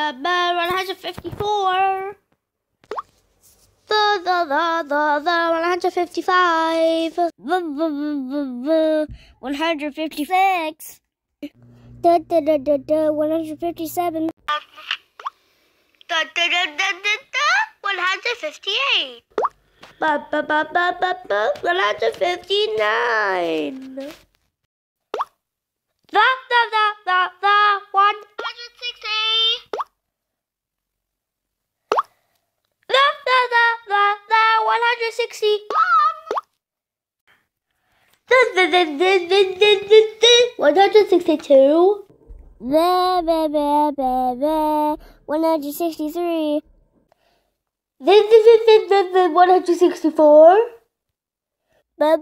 154. The 155. The 156. The 157. The 158. 159. The 160. The 161. 162. The 163. The 164. The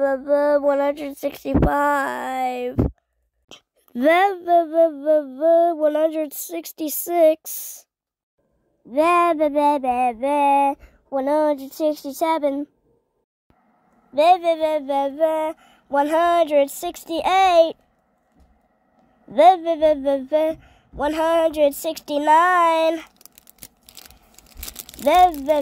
165. The 166. The 167. The 168. The 169. The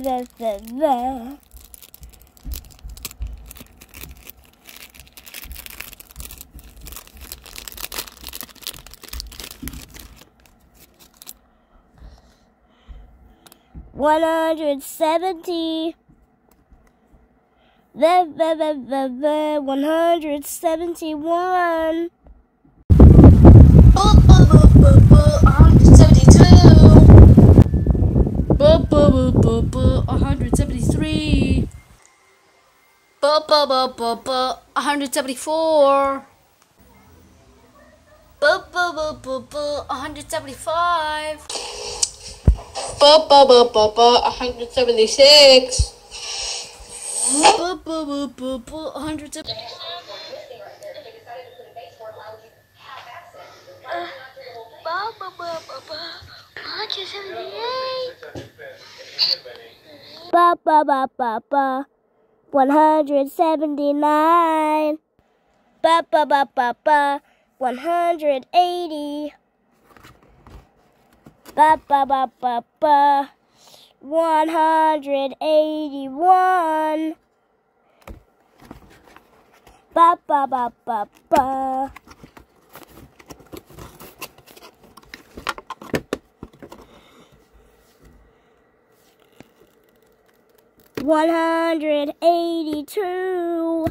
170. The 171. 173. 174. 175. 176. 170. 179. 180. 181. 182.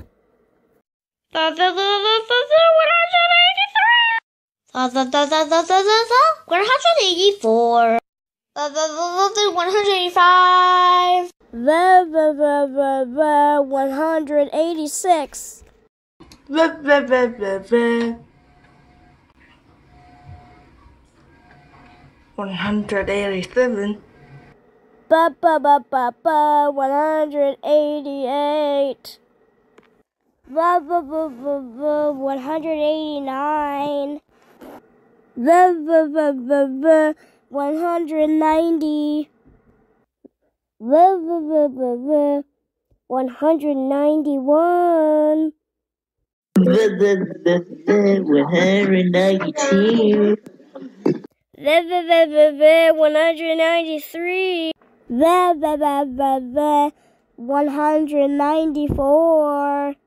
184. 185. 186. 187. 188. 189. 190. 191. 192. 193. 194.